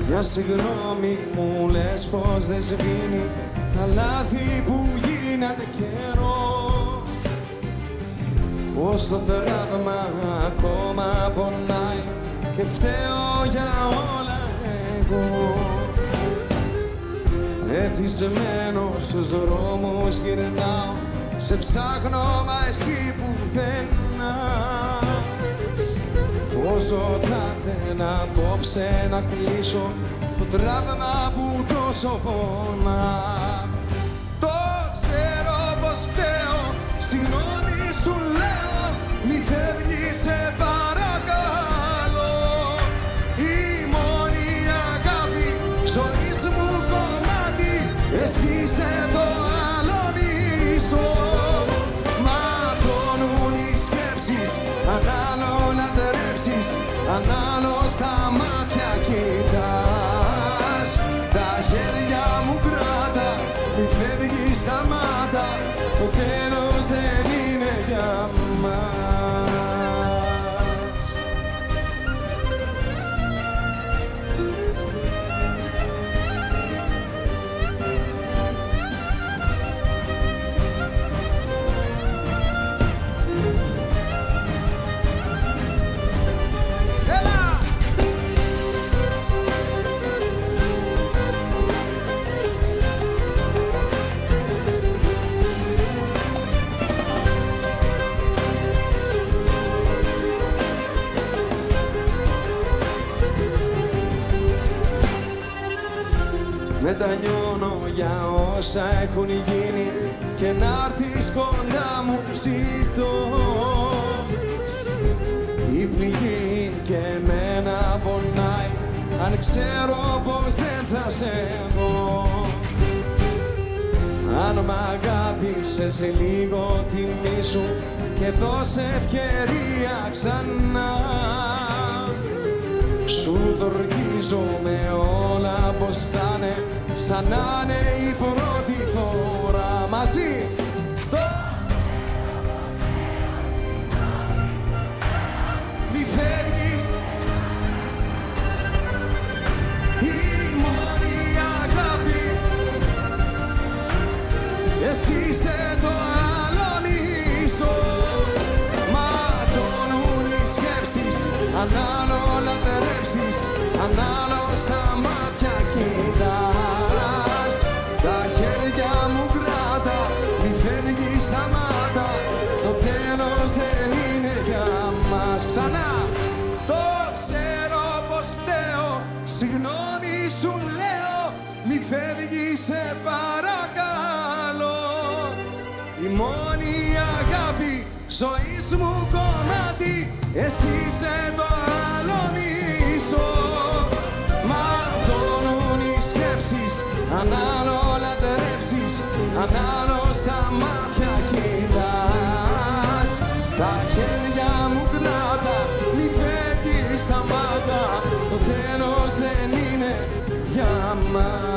Μια συγγνώμη μου λες πως δεν σβήνει τα λάθη που γίνανε καιρό. Πως το τραύμα ακόμα πονάει και φταίω για όλα εγώ. Εθισμένος στους δρόμους γυρνάω, σε ψάχνω μα εσύ πουθενά. Πόσο θα ήθελα απόψε να κλείσω το τραύμα που τόσο πονά. Το ξέρω πως φταίω, συγγνώμη σου λέω, μη φεύγεις σε παρακαλώ. Η μόνη αγάπη ζωής μου κομμάτι, εσύ είσαι το άλλο μισό. Ματώνουν οι σκέψεις, αν άλλο λατρέψεις, αν άλλο στα μάτια κοιτάς. Τα χέρια μου κράτα, μη φεύγεις, σταμάτα, το τέλος δεν είναι για μας. Μετανιώνω για όσα έχουν γίνει και να'ρθεις κοντά μου ζητώ. Η πληγή και εμένα πονάει, αν ξέρω πως δεν θα σε δω. Αν μ' αγάπησες λίγο θυμήσου και δώσε ευκαιρία ξανά. Σου το ορκίζομαι όλα πως θα είναι, σαν να είναι η πρώτη φορά μαζί. Μη φεύγεις, η μόνη αγάπη, εσύ είσαι το άλλο μισό. Ματώνουν οι σκέψεις, αν άλλο λατρέψεις, αν άλλο στα μάτια κοιτάς. Τα χέρια μου κράτα, μη φεύγεις, σταμάτα, το τέλος δεν είναι για μας. Ξανά, το ξέρω πως φταίω, συγγνώμη σου λέω, μη φεύγεις σε παρακαλώ. Η μόνη αγάπη ζωής μου κομμάτι, εσύ είσαι το άλλο μισό. Ματώνουν οι σκέψεις, αν άλλο λατρέψεις, αν άλλο στα μάτια κοιτάς. Τα χέρια μου κράτα, μη φεύγεις, σταμάτα, το τέλος δεν είναι για μας.